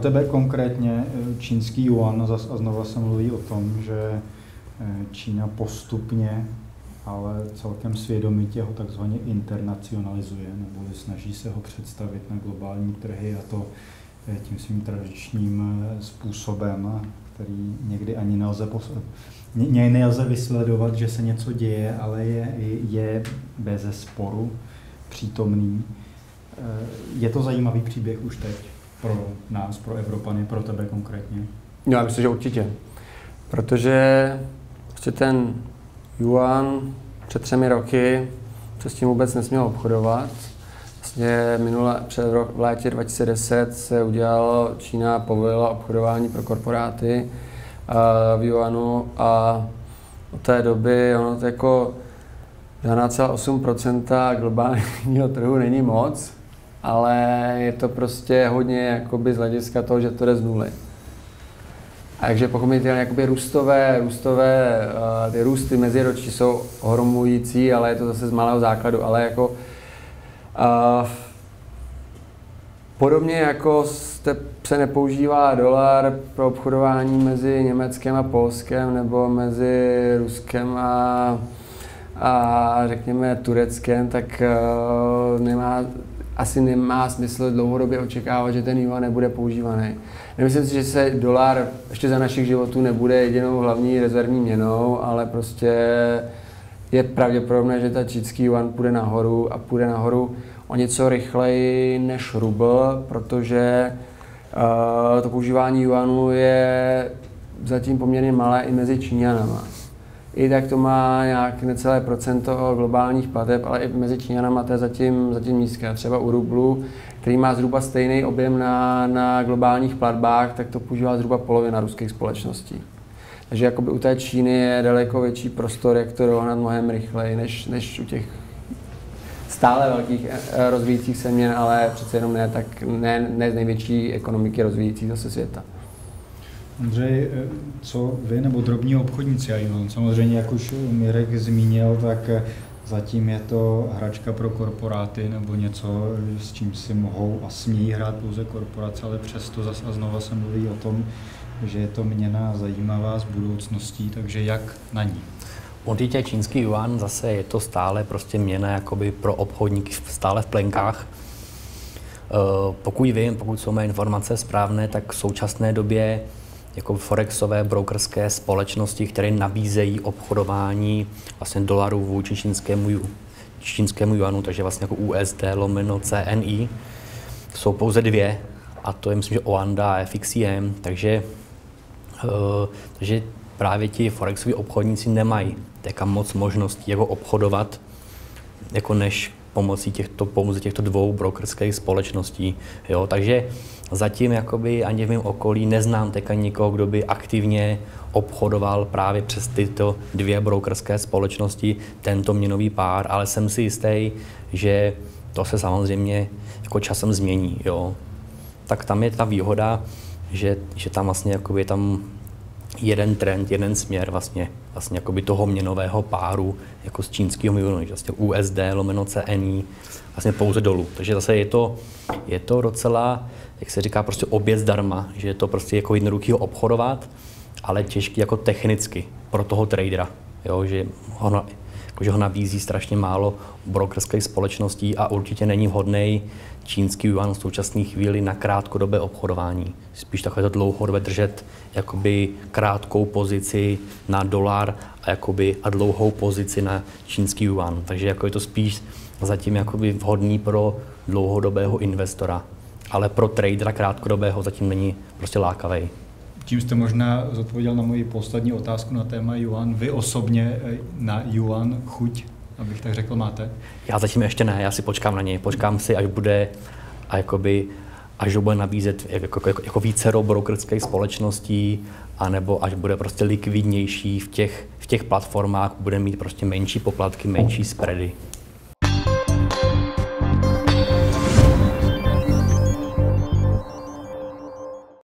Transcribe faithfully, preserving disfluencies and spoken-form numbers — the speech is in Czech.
tebe konkrétně čínský yuan, zas a znova se mluví o tom, že Čína postupně, ale celkem svědomitě ho takzvaně internacionalizuje, nebo snaží se ho představit na globální trhy, a to tím svým tradičním způsobem, který někdy ani nelze, ně, nelze vysledovat, že se něco děje, ale je, je beze sporu přítomný. Je to zajímavý příběh už teď pro nás, pro Evropany, pro tebe konkrétně? No, já myslím, že určitě. Protože prostě ten yuan před třemi roky se s tím vůbec nesměl obchodovat. Vlastně minule, před rok, v létě dva tisíce deset se udělalo, Čína povolila obchodování pro korporáty uh, v yuanu a od té doby ono to jako žádná celá osm procenta globálního trhu není moc, ale je to prostě hodně jakoby z hlediska toho, že to jde z nuly. Takže pochopitelně jakoby růstové, růstové, uh, ty růsty meziročí jsou ohromující, ale je to zase z malého základu, ale jako uh, podobně jako jste, se nepoužívá dolar pro obchodování mezi Německem a Polskem nebo mezi Ruskem a, a řekněme Tureckem, tak uh, nemá, asi nemá smysl dlouhodobě očekávat, že ten yuan nebude používaný. Nemyslím si, že se dolar ještě za našich životů nebude jedinou hlavní rezervní měnou, ale prostě je pravděpodobné, že ta čínský yuan půjde nahoru a půjde nahoru o něco rychleji než rubl, protože uh, to používání yuanu je zatím poměrně malé i mezi Číňanama. I tak to má nějak necelé procento globálních plateb, ale i mezi Číňanama to je zatím, zatím nízké. Třeba u rublu, který má zhruba stejný objem na, na globálních platbách, tak to používá zhruba polovina ruských společností. Takže jakoby u té Číny je daleko větší prostor, jak to dohnat mnohem rychleji, než, než u těch stále velkých rozvíjících se měn, ale přece jenom ne, tak ne, ne z největší ekonomiky rozvíjící zase světa. Ondřej, co vy nebo drobní obchodníci a yuan? Samozřejmě, jak už Mirek zmínil, tak zatím je to hračka pro korporáty nebo něco, s čím si mohou a smějí hrát pouze korporace, ale přesto zas a znova se mluví o tom, že je to měna zajímavá z budoucností, takže jak na ní? Určitě čínský yuan, zase je to stále prostě měna jakoby pro obchodníky stále v plenkách. Pokud vím, pokud jsou mé informace správné, tak v současné době jako forexové brokerské společnosti, které nabízejí obchodování vlastně dolarů vůči čínskému, čínskému yuanu, takže vlastně jako U S D lomeno C N I, jsou pouze dvě, a to je myslím, že Oanda a F X C M, takže, uh, takže právě ti forexoví obchodníci nemají taká moc možností jako obchodovat, jako než pomocí těchto, pomocí těchto dvou brokerských společností. Jo? Takže zatím jakoby ani v mém okolí neznám teďka nikoho, kdo by aktivně obchodoval právě přes tyto dvě brokerské společnosti tento měnový pár, ale jsem si jistý, že to se samozřejmě jako časem změní. Jo? Tak tam je ta výhoda, že, že tam vlastně jakoby je tam jeden trend, jeden směr vlastně, vlastně jakoby toho měnového páru jako z čínského yuanu, vlastně U S D lomeno C N I vlastně pouze dolů. Takže zase je to, je to docela, jak se říká, prostě oběd zdarma, že je to prostě jako jednoduchý ho obchodovat, ale těžký jako technicky pro toho tradera, jo, že ho, jako, že ho nabízí strašně málo brokerských společností a určitě není vhodný čínský yuan v současné chvíli na krátkodobé obchodování. Spíš takové to dlouhodobé držet jakoby krátkou pozici na dolar a, jakoby, a dlouhou pozici na čínský yuan. Takže jako je to spíš zatím jakoby vhodný pro dlouhodobého investora, ale pro tradera krátkodobého zatím není prostě lákavý. Tím jste možná zodpověděl na moji poslední otázku na téma yuan. Vy osobně na yuan chuť, abych tak řekl, máte? Já zatím ještě ne, já si počkám na něj. Počkám si, až bude, a jakoby, až ho bude nabízet jako, jako, jako vícero brokerských společností, anebo až bude prostě likvidnější v těch, v těch platformách, bude mít prostě menší poplatky, menší spready.